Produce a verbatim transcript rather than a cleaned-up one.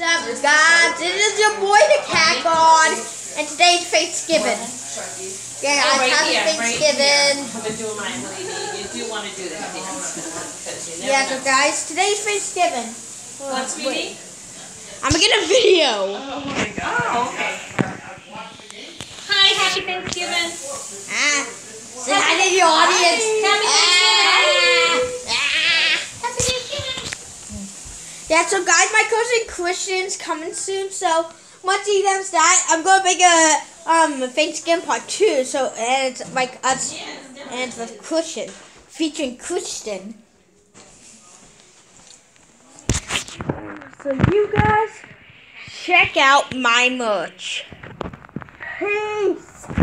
What's up, guys? This is your boy, the Cat God, and today's Thanksgiving. Yeah, oh, guys, right happy here, Thanksgiving. Right I've been doing mine, lady. You do want to do that dance. You Yeah, know. so guys, today's Thanksgiving. What, sweetie? I'm gonna get a video. Oh my god. Oh, okay. Hi, happy Thanksgiving. Ah, say hi to the audience. Happy Thanksgiving. Ah, ah. Happy Thanksgiving. Yeah, so guys, my cousin Christian's coming soon, so once he does that, I'm gonna make a um Thanksgiving part two. So and it's like us and it's with Christian, featuring Christian. So you guys check out my merch. Peace.